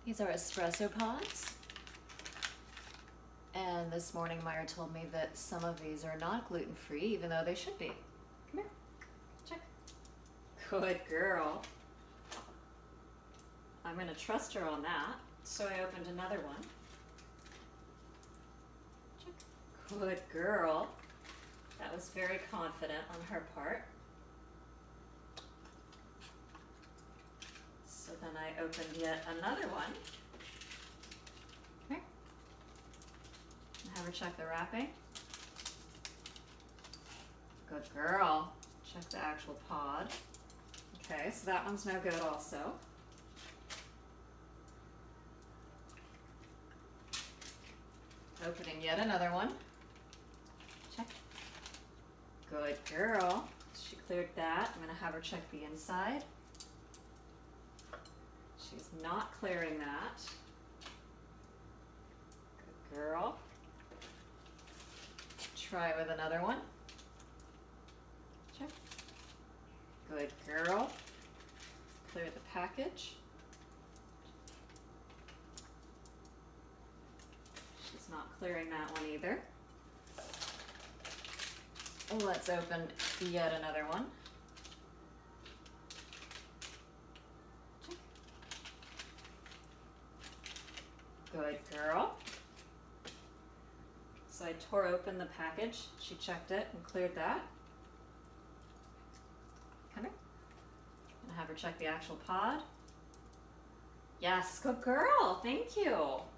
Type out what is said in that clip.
These are espresso pods. And this morning Meyer told me that some of these are not gluten-free, even though they should be. Come here, check. Good girl. I'm gonna trust her on that. So I opened another one. Check. Good girl. That was very confident on her part. So then I opened yet another one. Here. And have her check the wrapping. Good girl. Check the actual pod. Okay, so that one's no good also. Opening yet another one. Check. Good girl. She cleared that. I'm gonna have her check the inside. She's not clearing that. Good girl. Try with another one. Check. Good girl. Clear the package. She's not clearing that one either. Let's open yet another one. Check. Good girl. So I tore open the package. She checked it and cleared that. Come here. I'm gonna have her check the actual pod. Yes, good girl. Thank you.